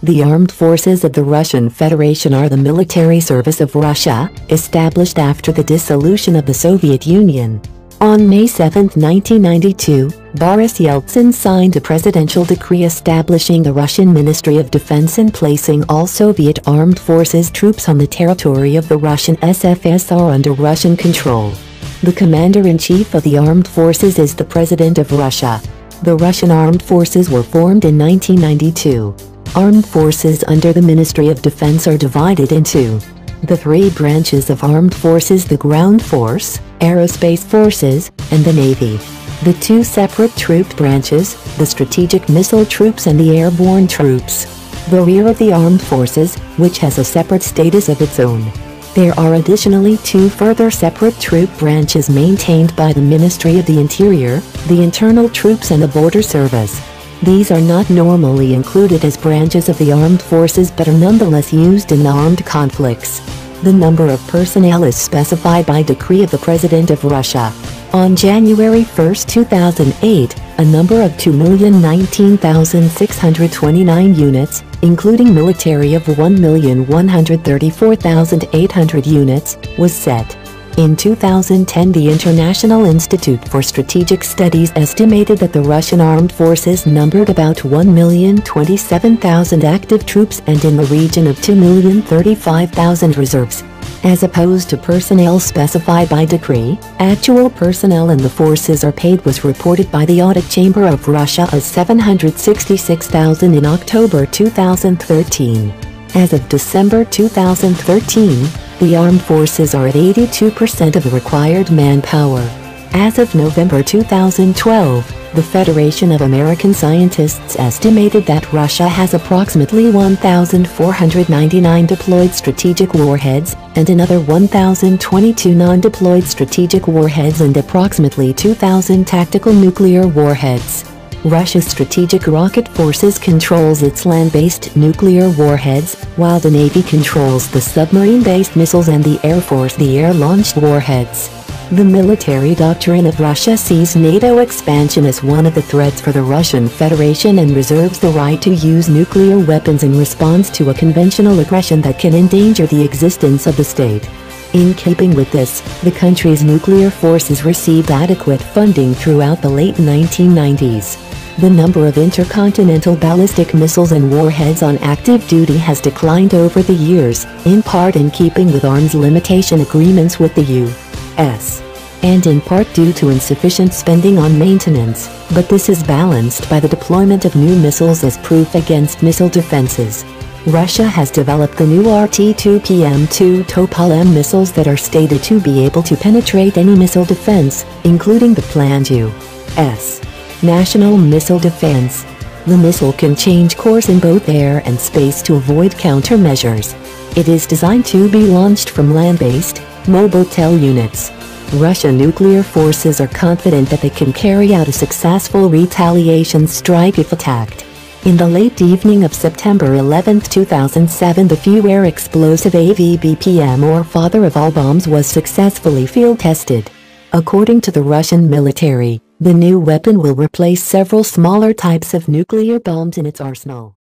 The armed forces of the Russian Federation are the military service of Russia, established after the dissolution of the Soviet Union. On May 7, 1992, Boris Yeltsin signed a presidential decree establishing the Russian Ministry of Defense and placing all Soviet armed forces troops on the territory of the Russian SFSR under Russian control. The commander-in-chief of the armed forces is the President of Russia. The Russian armed forces were formed in 1992. Armed forces under the Ministry of Defense are divided into the three branches of armed forces: the ground force, aerospace forces, and the Navy. The two separate troop branches, the strategic missile troops and the airborne troops. The rear of the armed forces, which has a separate status of its own. There are additionally two further separate troop branches maintained by the Ministry of the Interior, the Internal Troops and the Border Service. These are not normally included as branches of the armed forces but are nonetheless used in armed conflicts. The number of personnel is specified by decree of the President of Russia. On January 1, 2008, a number of 2,019,629 units, including military of 1,134,800 units, was set. In 2010, the International Institute for Strategic Studies estimated that the Russian armed forces numbered about 1,027,000 active troops and in the region of 2,035,000 reserves. As opposed to personnel specified by decree, actual personnel in the forces are paid was reported by the Audit Chamber of Russia as 766,000 in October 2013. As of December 2013, the armed forces are at 82% of the required manpower. As of November 2012, the Federation of American Scientists estimated that Russia has approximately 1,499 deployed strategic warheads, and another 1,022 non-deployed strategic warheads and approximately 2,000 tactical nuclear warheads. Russia's Strategic Rocket Forces controls its land-based nuclear warheads, while the Navy controls the submarine-based missiles and the Air Force the air-launched warheads. The military doctrine of Russia sees NATO expansion as one of the threats for the Russian Federation and reserves the right to use nuclear weapons in response to a conventional aggression that can endanger the existence of the state. In keeping with this, the country's nuclear forces received adequate funding throughout the late 1990s. The number of intercontinental ballistic missiles and warheads on active duty has declined over the years, in part in keeping with arms limitation agreements with the U.S. and in part due to insufficient spending on maintenance, but this is balanced by the deployment of new missiles as proof against missile defenses. Russia has developed the new RT-2PM2 Topol-M missiles that are stated to be able to penetrate any missile defense, including the planned U.S. National Missile Defense. The missile can change course in both air and space to avoid countermeasures. It is designed to be launched from land-based, mobile TEL units. Russian nuclear forces are confident that they can carry out a successful retaliation strike if attacked. In the late evening of September 11, 2007, the Fuer explosive AVBPM, or father of all bombs, was successfully field-tested. According to the Russian military, the new weapon will replace several smaller types of nuclear bombs in its arsenal.